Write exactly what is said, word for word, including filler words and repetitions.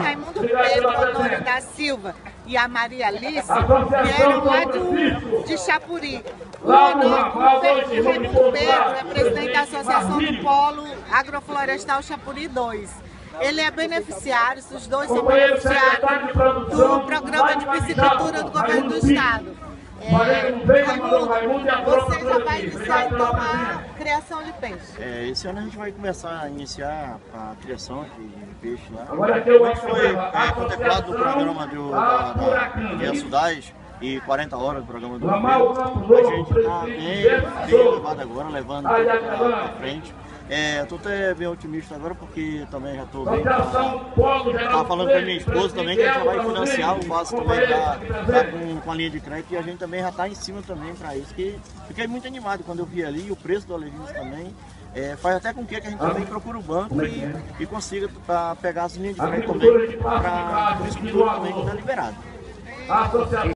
Raimundo Pedro Honório da Silva e a Maria Alice vieram lá de, de Chapuri. O, Honório, o Raimundo Pedro é presidente da Associação do Polo Agroflorestal Chapuri dois. Ele é beneficiário, os dois são beneficiários do programa de piscicultura do governo do estado. É, Raimundo, você já vai iniciar então a criação de peixe? É, esse ano a gente vai começar a iniciar a criação de peixe lá. Como foi é, contemplado no programa do, da, da Sudais e quarenta horas do programa do governo, a gente está bem, bem levado agora, levando para frente. É, estou até bem otimista agora porque também já estou bem. Estava falando com a minha esposa também que a gente já vai financiar o vaso também tá, tá com, com a linha de crédito e a gente também já está em cima também para isso. Que fiquei muito animado quando eu vi ali e o preço do Alevinos também. É, faz até com que a gente também procure o banco e, e consiga pra pegar as linhas de crédito também para o futuro também que está liberado.